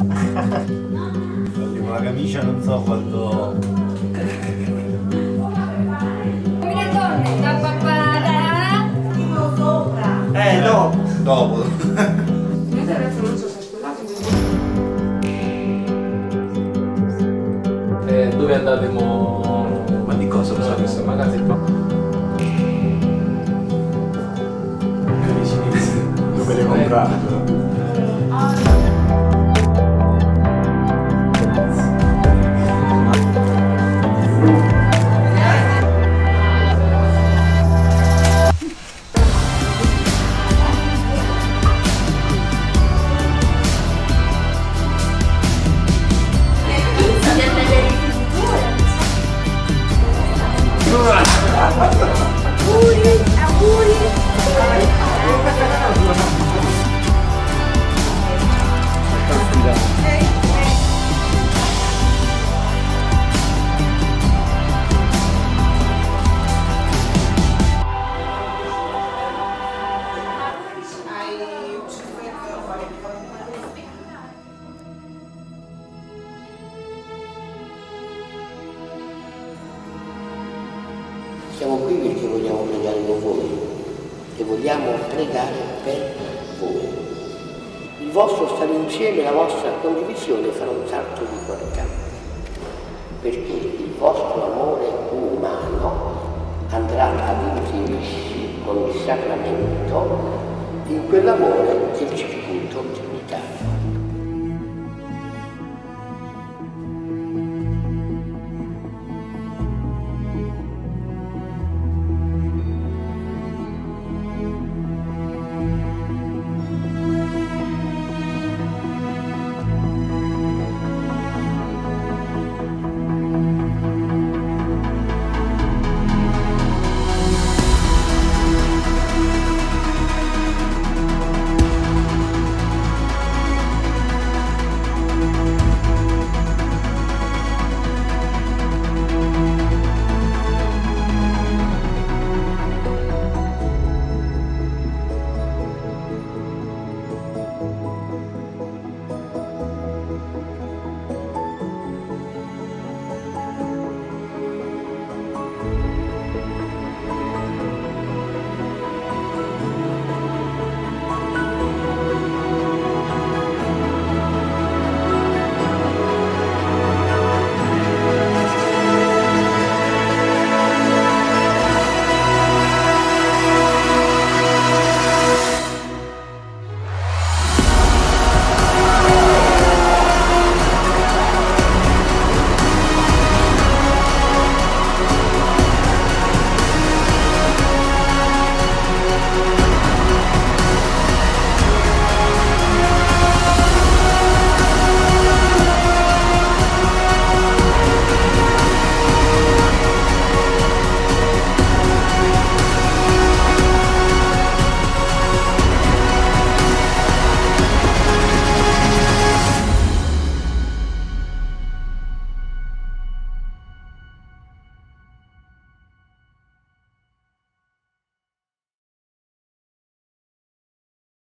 Con la camicia non so quando... Come le donne, da papà, uno sopra. No, dopo. Io adesso non so se è sposato, dove andate mo? Ma di cosa lo Questo so? magazine qua. Dove le comprate? Siamo qui perché vogliamo pregare con voi e vogliamo pregare per voi. Il vostro stare insieme, la vostra condivisione farà un salto di qualità, perché il vostro amore umano andrà ad inserirsi con il sacramento in quell'amore del circuito trinitario.